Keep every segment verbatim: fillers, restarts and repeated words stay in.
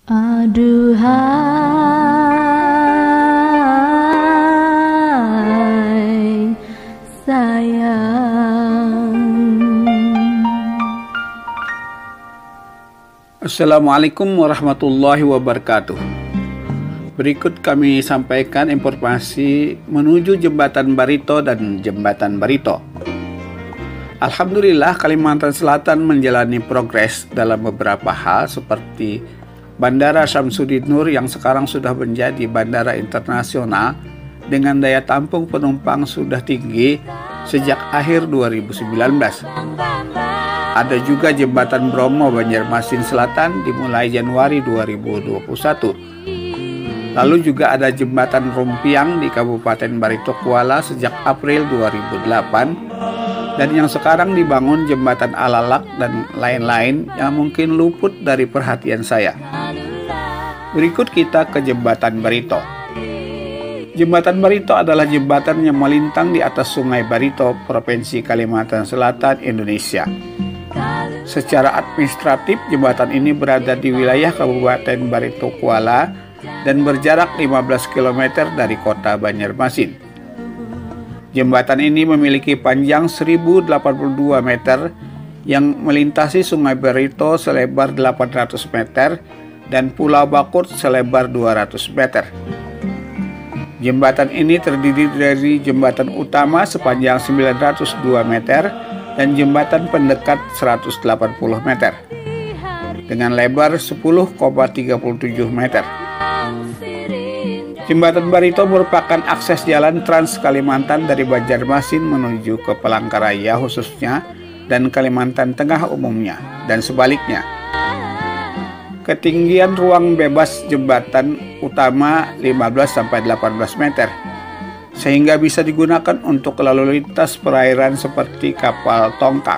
Aduhai sayang. Assalamualaikum warahmatullahi wabarakatuh. Berikut kami sampaikan informasi menuju Jembatan Barito dan Jembatan Barito. Alhamdulillah, Kalimantan Selatan menjalani progres dalam beberapa hal seperti Bandara Syamsuddin Nur yang sekarang sudah menjadi bandara internasional dengan daya tampung penumpang sudah tinggi sejak akhir dua ribu sembilan belas. Ada juga Jembatan Bromo Banjarmasin Selatan dimulai Januari dua ribu dua puluh satu. Lalu juga ada Jembatan Rumpiang di Kabupaten Barito Kuala sejak April dua ribu delapan. Dan yang sekarang dibangun Jembatan Alalak dan lain-lain yang mungkin luput dari perhatian saya. Berikut kita ke Jembatan Barito. Jembatan Barito adalah jembatan yang melintang di atas Sungai Barito, Provinsi Kalimantan Selatan, Indonesia. Secara administratif, jembatan ini berada di wilayah Kabupaten Barito Kuala dan berjarak lima belas kilometer dari kota Banjarmasin. Jembatan ini memiliki panjang seribu delapan puluh dua meter yang melintasi Sungai Barito selebar delapan ratus meter dan Pulau Bakut selebar dua ratus meter. Jembatan ini terdiri dari jembatan utama sepanjang sembilan ratus dua meter dan jembatan pendekat seratus delapan puluh meter dengan lebar sepuluh koma tiga tujuh meter. Jembatan Barito merupakan akses jalan Trans Kalimantan dari Banjarmasin menuju ke Palangkaraya khususnya dan Kalimantan Tengah umumnya dan sebaliknya. Ketinggian ruang bebas jembatan utama lima belas sampai delapan belas meter sehingga bisa digunakan untuk lalu lintas perairan seperti kapal tongkang.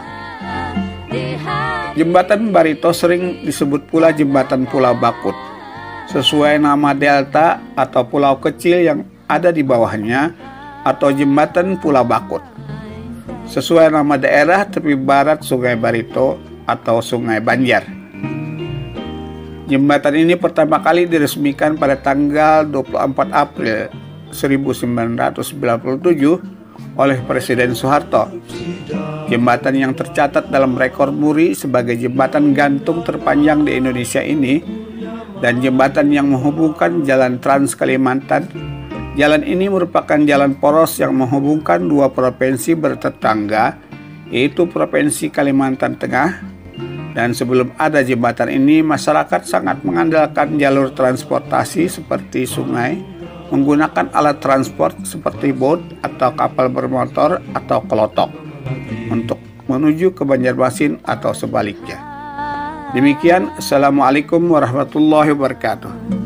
Jembatan Barito sering disebut pula Jembatan Pulau Bakut sesuai nama delta atau pulau kecil yang ada di bawahnya, atau Jembatan Pulau Bakut sesuai nama daerah tepi barat Sungai Barito atau Sungai Banjar. Jembatan ini pertama kali diresmikan pada tanggal dua puluh empat April seribu sembilan ratus sembilan puluh tujuh oleh Presiden Soeharto. Jembatan yang tercatat dalam rekor muri sebagai jembatan gantung terpanjang di Indonesia ini dan jembatan yang menghubungkan jalan Trans Kalimantan. Jalan ini merupakan jalan poros yang menghubungkan dua provinsi bertetangga, yaitu Provinsi Kalimantan Tengah. Dan sebelum ada jembatan ini, masyarakat sangat mengandalkan jalur transportasi seperti sungai, menggunakan alat transport seperti bot atau kapal bermotor atau kelotok untuk menuju ke Banjarmasin atau sebaliknya. Demikian, Assalamualaikum warahmatullahi wabarakatuh.